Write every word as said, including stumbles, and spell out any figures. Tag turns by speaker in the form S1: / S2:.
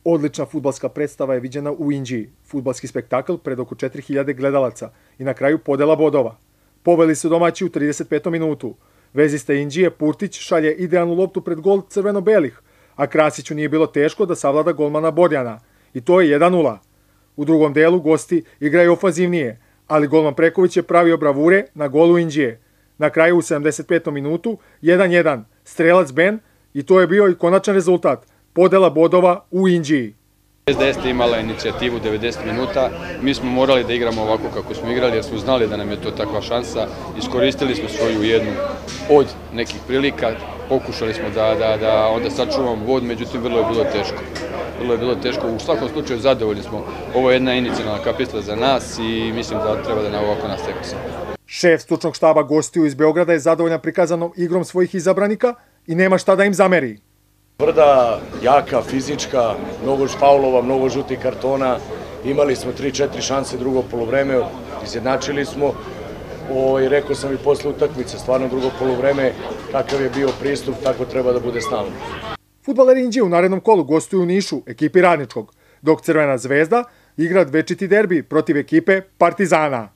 S1: Odlična fudbalska predstava je viđena u Inđiji, fudbalski spektakl pred oko četiri hiljade gledalaca i na kraju podela bodova. Poveli su domaći u trideset petom minutu. Vezista Inđije Purtić šalje idealnu loptu pred gol crveno-belih, a Krasiću nije bilo teško da savlada golmana Borjana. I to je jedan nula. U drugom delu gosti igraju ofanzivnije, ali golman Preković je pravio bravure na golu Inđije. Na kraju u sedamdeset petom minutu jedan jedan, strelac Ben, i to je bio i konačan rezultat, podela bodova u Inđiji.
S2: S D S je imala inicijativu devedeset minuta, mi smo morali da igramo ovako kako smo igrali jer smo znali da nam je to takva šansa. Iskoristili smo svoju jednu od nekih prilika, pokušali smo da, da, da onda sačuvamo bod, međutim vrlo je bilo teško. Vrlo je bilo teško, u svakom slučaju zadovoljni smo. Ovo je jedna inicijalna kapisla za nas i mislim da treba da nam ovako nastavimo se.
S1: Šef stručnog štaba gostiju iz Beograda je zadovoljan prikazanom igrom svojih izabranika i nema šta da im zameri.
S3: Tvrda, jaka, fizička, mnogo faulova, mnogo žutih kartona, imali smo tri četiri šanse drugo poluvreme, izjednačili smo, i rekao sam i posle utakmice, stvarno drugo poluvreme, takav je bio pristup, tako treba da bude stalno.
S1: Fudbaleri Inđije u narednom kolu gostuju u Nišu, ekipi Radničkog, dok Crvena zvezda igra dvečiti derbi protiv ekipe Partizana.